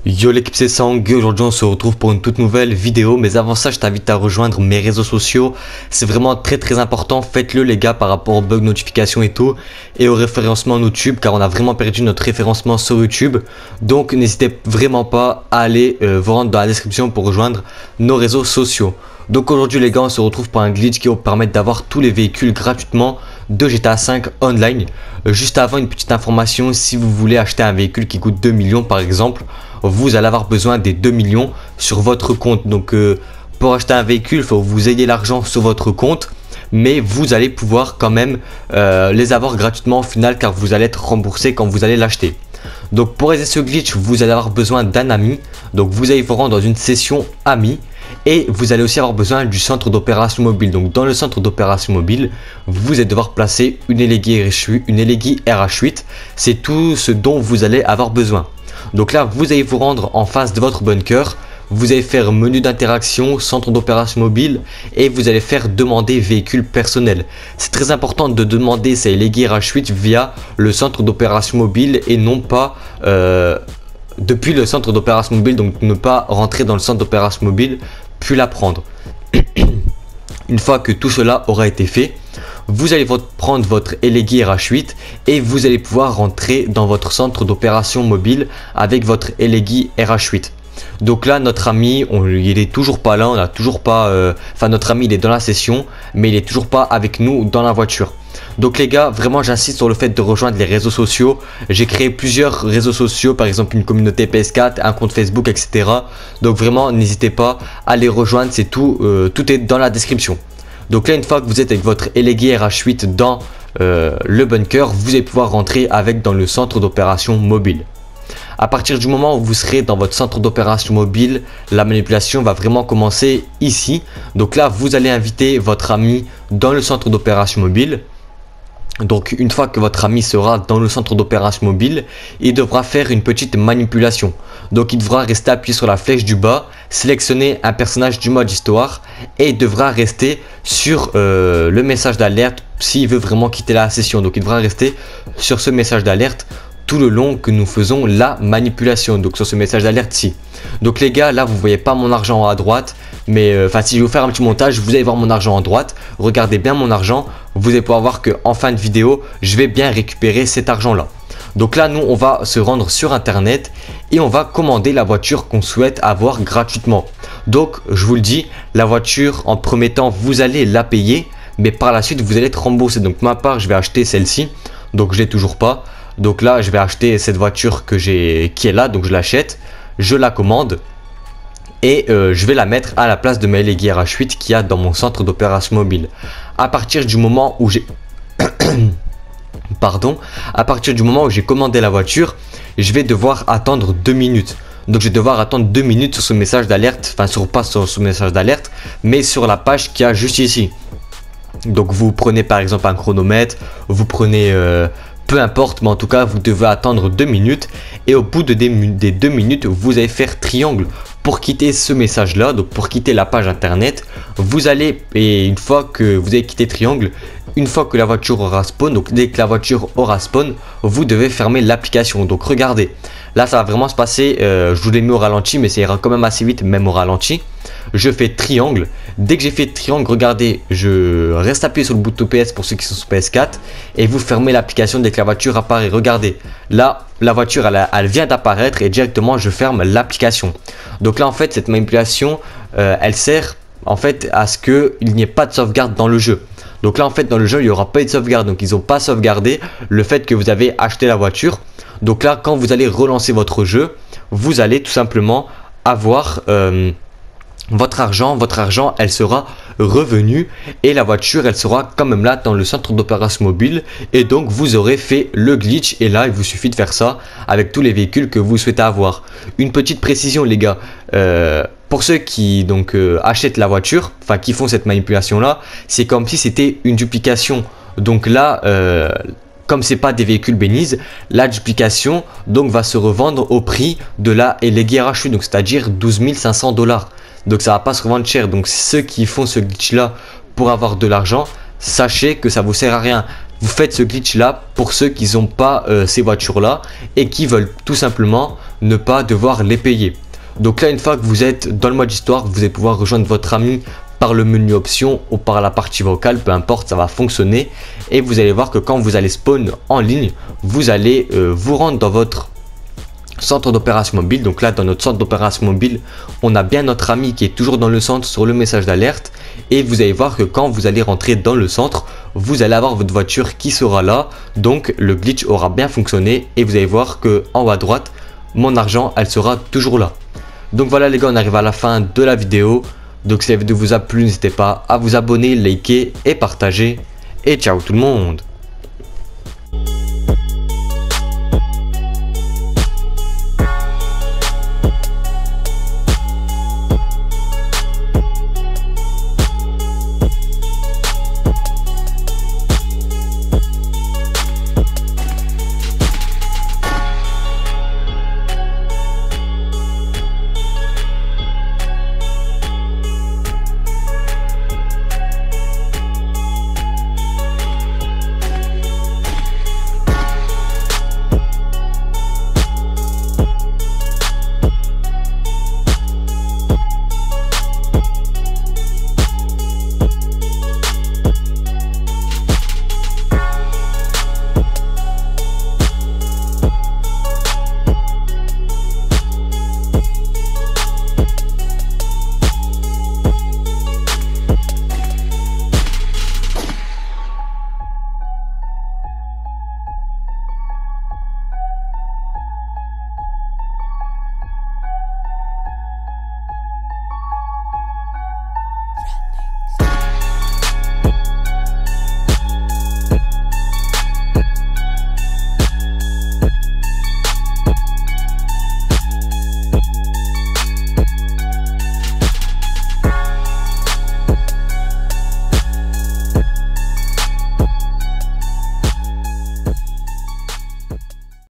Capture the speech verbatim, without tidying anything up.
Yo l'équipe, c'est Sang, aujourd'hui on se retrouve pour une toute nouvelle vidéo, mais avant ça je t'invite à rejoindre mes réseaux sociaux, c'est vraiment très très important, faites-le les gars par rapport aux bugs notifications et tout, et au référencement YouTube, car on a vraiment perdu notre référencement sur YouTube, donc n'hésitez vraiment pas à aller euh, vous rendre dans la description pour rejoindre nos réseaux sociaux. Donc aujourd'hui les gars, on se retrouve pour un glitch qui va vous permettre d'avoir tous les véhicules gratuitement de G T A cinq online. Euh, juste avant, une petite information, si vous voulez acheter un véhicule qui coûte deux millions par exemple, vous allez avoir besoin des deux millions sur votre compte. Donc euh, pour acheter un véhicule, il faut que vous ayez l'argent sur votre compte, mais vous allez pouvoir quand même euh, les avoir gratuitement au final, car vous allez être remboursé quand vous allez l'acheter. Donc pour aider ce glitch, vous allez avoir besoin d'un ami. Donc vous allez vous rendre dans une session amis. Et vous allez aussi avoir besoin du centre d'opération mobile. Donc dans le centre d'opération mobile, vous allez devoir placer une Elegy R H huit. C'est tout ce dont vous allez avoir besoin. Donc là, vous allez vous rendre en face de votre bunker. Vous allez faire menu d'interaction, centre d'opération mobile, et vous allez faire demander véhicule personnel. C'est très important de demander ces Elegy R H huit via le centre d'opération mobile et non pas euh, depuis le centre d'opération mobile. Donc ne pas rentrer dans le centre d'opération mobile puis la prendre. Une fois que tout cela aura été fait, vous allez prendre votre Elegy R H huit et vous allez pouvoir rentrer dans votre centre d'opération mobile avec votre Elegy R H huit. Donc là, notre ami, on, il est toujours pas là, on a toujours pas, euh, enfin notre ami il est dans la session, mais il est toujours pas avec nous dans la voiture. Donc les gars, vraiment j'insiste sur le fait de rejoindre les réseaux sociaux. J'ai créé plusieurs réseaux sociaux, par exemple une communauté P S quatre, un compte Facebook, et cetera. Donc vraiment n'hésitez pas à les rejoindre, c'est tout, euh, tout est dans la description. Donc là, une fois que vous êtes avec votre Elegy R H huit dans euh, le bunker, vous allez pouvoir rentrer avec dans le centre d'opération mobile. À partir du moment où vous serez dans votre centre d'opération mobile, la manipulation va vraiment commencer ici. Donc là, vous allez inviter votre ami dans le centre d'opération mobile. Donc une fois que votre ami sera dans le centre d'opération mobile, il devra faire une petite manipulation. Donc il devra rester appuyé sur la flèche du bas, sélectionner un personnage du mode histoire et il devra rester sur euh, le message d'alerte s'il veut vraiment quitter la session. Donc il devra rester sur ce message d'alerte tout le long que nous faisons la manipulation, donc sur ce message d'alerte ci. Donc les gars, là vous voyez pas mon argent à droite, mais enfin euh, si je vais vous faire un petit montage, vous allez voir mon argent à droite. Regardez bien mon argent, vous allez pouvoir voir que en fin de vidéo je vais bien récupérer cet argent là. Donc là nous on va se rendre sur internet et on va commander la voiture qu'on souhaite avoir gratuitement. Donc je vous le dis, la voiture en premier temps vous allez la payer, mais par la suite vous allez être remboursé. Donc ma part je vais acheter celle-ci, donc je l'ai toujours pas. Donc là je vais acheter cette voiture que j'ai qui est là, donc je l'achète, je la commande et euh, je vais la mettre à la place de ma Elegy R H huit qui a dans mon centre d'opération mobile. À partir du moment où j'ai pardon, à partir du moment où j'ai commandé la voiture, je vais devoir attendre deux minutes. Donc je vais devoir attendre deux minutes sur ce message d'alerte, enfin sur pas sur ce message d'alerte, mais sur la page qui a juste ici. Donc vous prenez par exemple un chronomètre, vous prenez euh, peu importe, mais en tout cas vous devez attendre deux minutes et au bout de des, des deux minutes vous allez faire triangle pour quitter ce message là. Donc pour quitter la page internet, vous allez, et une fois que vous avez quitté triangle, une fois que la voiture aura spawn, donc dès que la voiture aura spawn, vous devez fermer l'application. Donc regardez, là ça va vraiment se passer, euh, je vous l'ai mis au ralenti mais ça ira quand même assez vite même au ralenti. Je fais triangle, dès que j'ai fait triangle, regardez, je reste appuyé sur le bouton P S pour ceux qui sont sur P S quatre et vous fermez l'application dès que la voiture apparaît. Regardez, là la voiture elle, elle vient d'apparaître et directement je ferme l'application. Donc là en fait cette manipulation euh, elle sert en fait à ce qu'il n'y ait pas de sauvegarde dans le jeu. Donc là en fait dans le jeu il n'y aura pas de sauvegarde, donc ils n'ont pas sauvegardé le fait que vous avez acheté la voiture. Donc là quand vous allez relancer votre jeu, vous allez tout simplement avoir euh, votre argent, votre argent elle sera revenue et la voiture elle sera quand même là dans le centre d'opération mobile et donc vous aurez fait le glitch. Et là il vous suffit de faire ça avec tous les véhicules que vous souhaitez avoir. Une petite précision les gars, euh, pour ceux qui donc euh, achètent la voiture, enfin qui font cette manipulation là, c'est comme si c'était une duplication. Donc là euh, comme c'est pas des véhicules Beniz, la duplication donc va se revendre au prix de la Elegy R H huit, donc c'est à dire douze mille cinq cents dollars. Donc ça va pas se revendre cher. Donc ceux qui font ce glitch là pour avoir de l'argent, sachez que ça vous sert à rien. vous faites ce glitch là pour ceux qui n'ont pas euh, ces voitures là et qui veulent tout simplement ne pas devoir les payer. Donc là, une fois que vous êtes dans le mode histoire, vous allez pouvoir rejoindre votre ami par le menu options ou par la partie vocale, peu importe, ça va fonctionner. Et vous allez voir que quand vous allez spawn en ligne, vous allez euh, vous rendre dans votre centre d'opération mobile. Donc là, dans notre centre d'opération mobile, on a bien notre ami qui est toujours dans le centre sur le message d'alerte. Et vous allez voir que quand vous allez rentrer dans le centre, vous allez avoir votre voiture qui sera là. Donc le glitch aura bien fonctionné et vous allez voir que en haut à droite, mon argent, elle sera toujours là. Donc voilà les gars, on arrive à la fin de la vidéo. Donc si la vidéo vous a plu, n'hésitez pas à vous abonner, liker et partager. Et ciao tout le monde!